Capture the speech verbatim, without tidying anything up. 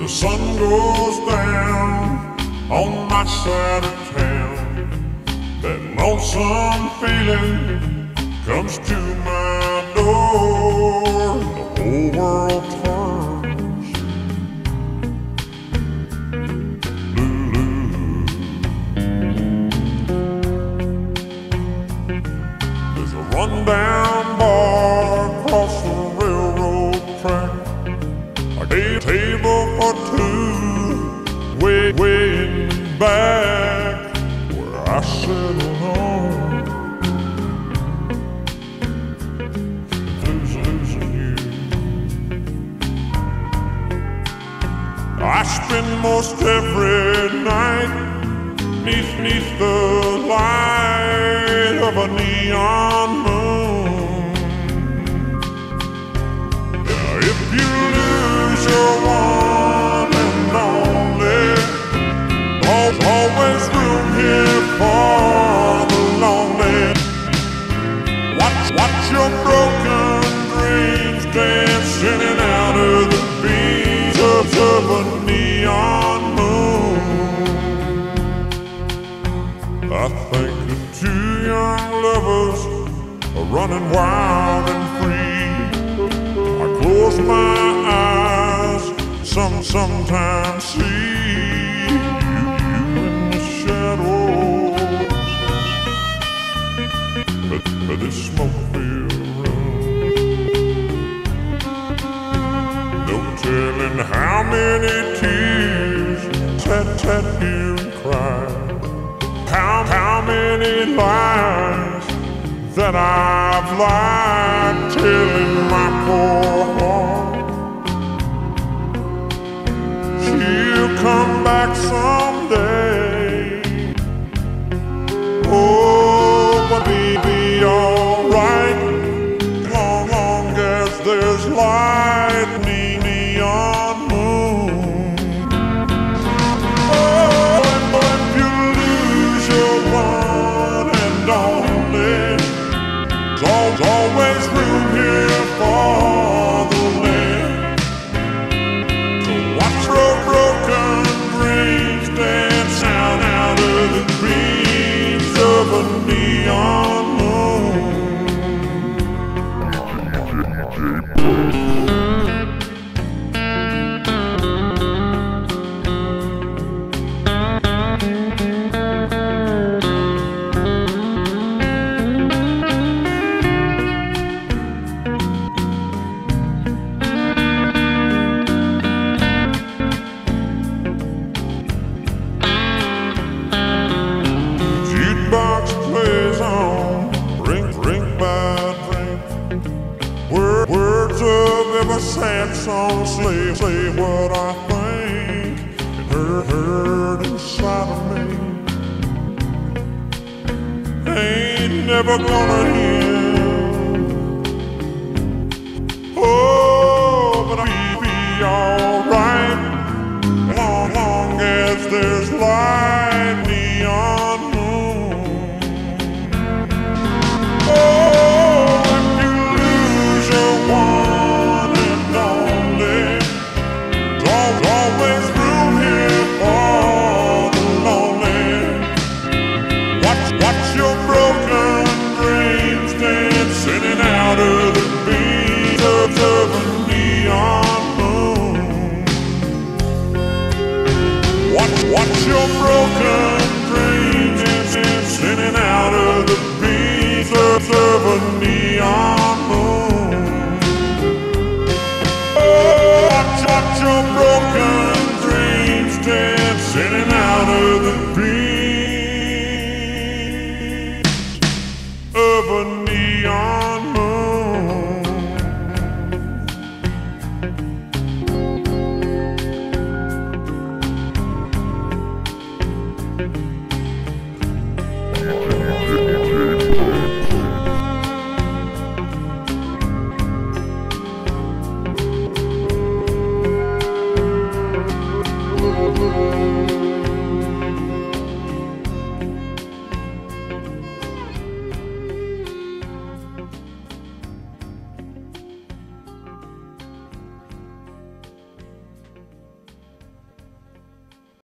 the sun goes down on my side of town, that lonesome feeling comes to my door, and the whole world turns blue. There's a rundown bar across the railroad track, a table for two, way, way in back, where I settle home, losing, losing you. I spend most every night neath, neath the light of a neon moon. Now, if you lose your one and only, there's always room here for the lonely. Watch, watch your broken dreams dance in and out of the beams of, of a neon moon. I think the two young lovers are running wild and free. I close my eyes, some sometimes see you, you in the shadows, but, but this smoke-filled room, no telling how many tears sat, sat here and cried, how, how many lies that I've lied, telling my poor heart she'll come back someday. Oh, but it'll be alright, long, long as there's light, me, neon moon. Oh, and if you lose your one and only, there's always room here for the land. So watch your broken dreams dance out, out of the beams of a neon moon. Jukebox plays on, drink, drink by drink. Word, words of every sad song say, say what I think, and hurt, hurt inside of me. Ain't never gonna heal. Oh, but I'll be alright, long, long as there's light, neon moon. Oh, if you lose your one and only, there's always room here for the lonely. Watch, watch your broken dreams dance in and out of the beams of, of a neon moon. Watch, watch your broken dreams dance in and out of the beams of, of a neon moon. Oh, watch, watch your broken